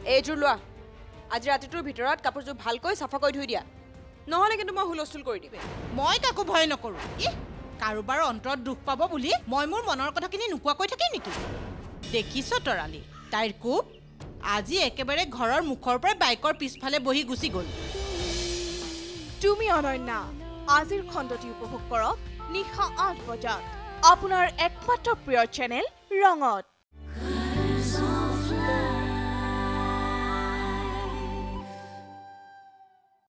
এইযোৰ লোৱা আজি ৰাতিটোৰ ভিতৰত কাপোৰযোৰ ভালকৈ চাফা কৰি ধুই দিয়া নহলে কিন্তু মই হুলস্থুল কৰি দিম মই কাকো ভয় নকৰো কাৰোবাৰ অন্তৰত দুখ পাব বুলি মই মোৰ মনৰ কথাখিনি নোকোৱাকৈ থাকিম নেকি দেখিছ তৰালি তাইৰ কোপ আজি একেবাৰে ঘৰৰ মুখৰ পৰা বাইকৰ পিছফালে বহি গুচি গ'ল তুমি অনন্যা আজিৰ খণ্ডটি উপভোগ কৰক নিশা ৮ বজাত আপোনাৰ একমাত্ৰ প্ৰিয় চেনেল ৰঙত